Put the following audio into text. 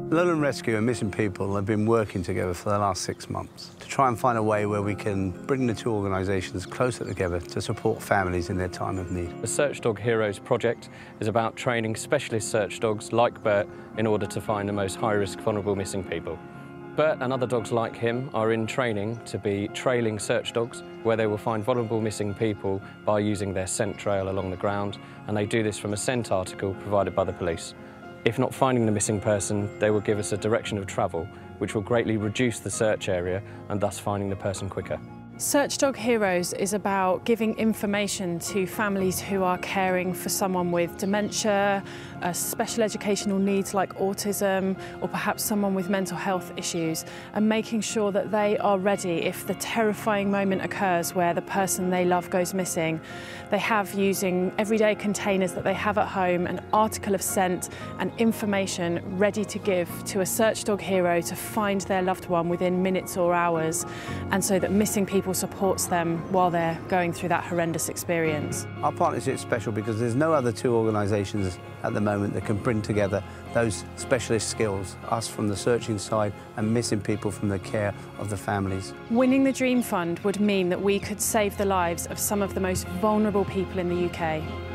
Lowland Rescue and Missing People have been working together for the last 6 months to try and find a way where we can bring the two organisations closer together to support families in their time of need. The Search Dog Heroes project is about training specialist search dogs like Bert in order to find the most high-risk vulnerable missing people. Bert and other dogs like him are in training to be trailing search dogs, where they will find vulnerable missing people by using their scent trail along the ground, and they do this from a scent article provided by the police. If not finding the missing person, they will give us a direction of travel, which will greatly reduce the search area and thus finding the person quicker. Search Dog Heroes is about giving information to families who are caring for someone with dementia, special educational needs like autism, or perhaps someone with mental health issues, and making sure that they are ready if the terrifying moment occurs where the person they love goes missing. They have, using everyday containers that they have at home, an article of scent and information ready to give to a Search Dog Hero to find their loved one within minutes or hours, and so that missing people supports them while they're going through that horrendous experience. Our partnership is special because there's no other two organisations at the moment that can bring together those specialist skills, us from the searching side and missing people from the care of the families. Winning the Dream Fund would mean that we could save the lives of some of the most vulnerable people in the UK.